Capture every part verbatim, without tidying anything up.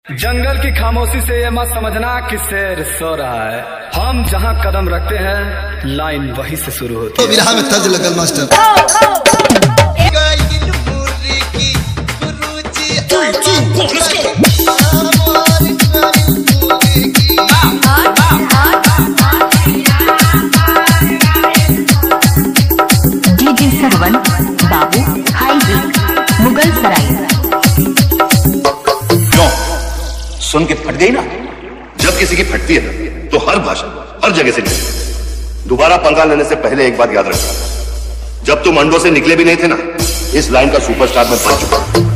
जंगल की खामोशी से ये मत समझना कि शेर सो रहा है। हम जहाँ कदम रखते हैं लाइन वहीं से शुरू होती है। विरहा में तर्ज लगल मास्टर। डीजे सरवन बाबू हाईवे मुगल सराय। क्यों सुन के फट गई ना? जब किसी की फटती है ना तो हर भाषा हर जगह से निकलती। दोबारा पंगा लेने से पहले एक बात याद रखना, जब तुम अंडों से निकले भी नहीं थे ना, इस लाइन का सुपरस्टार मैं बन चुका हूं।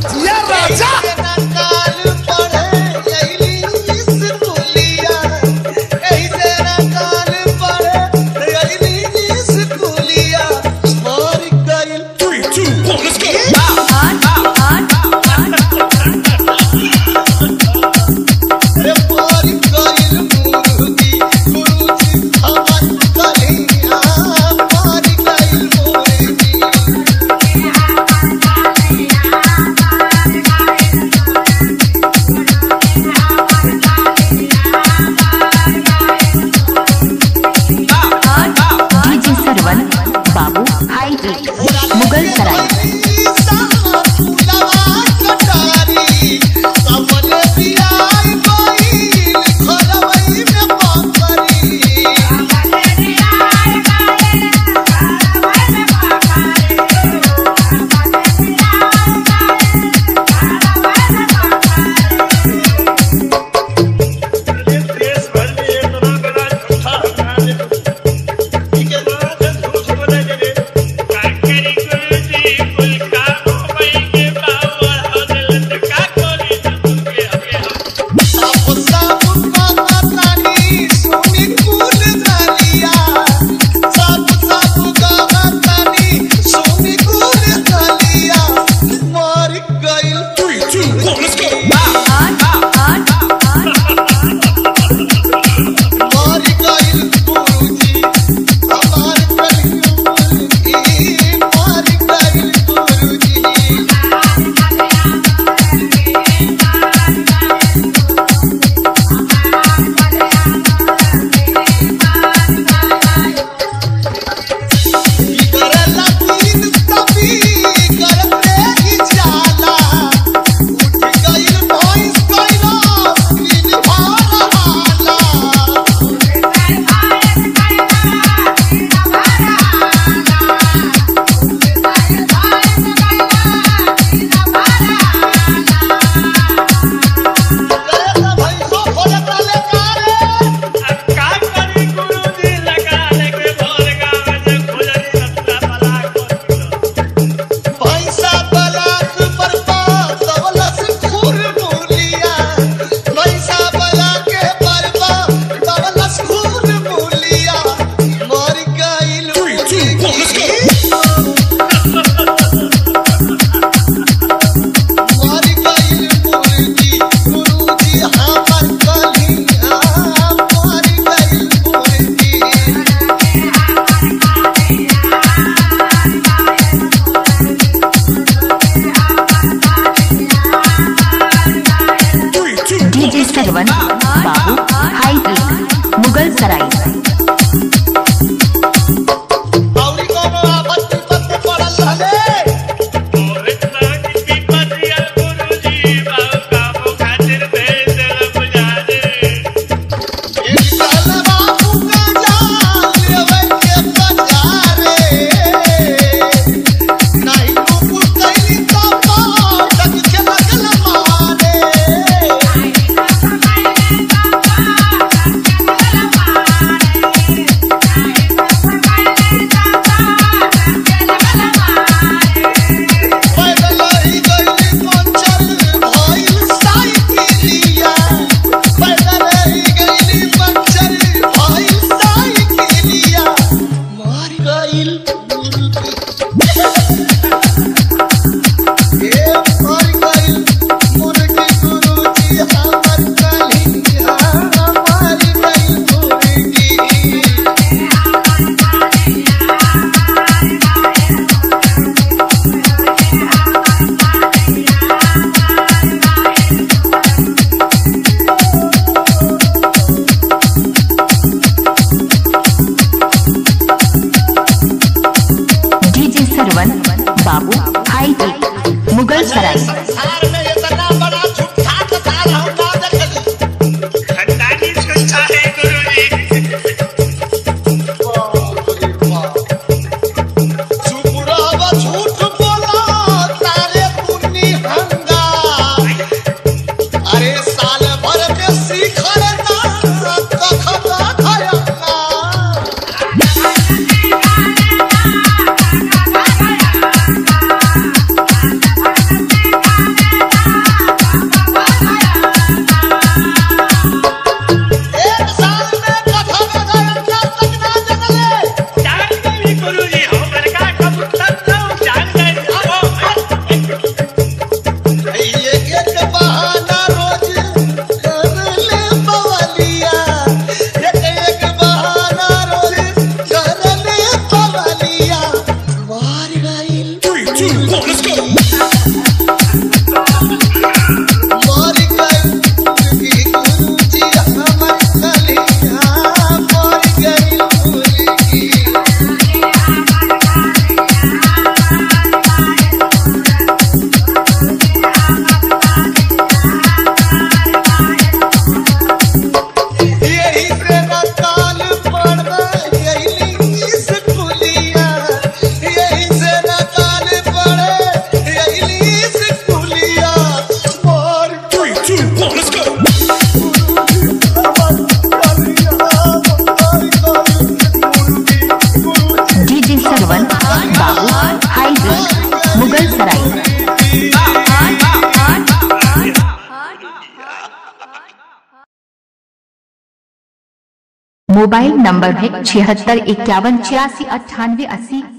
मोबाइल नंबर है छिहत्तर इक्यावन छियासी अट्ठानवे अस्सी।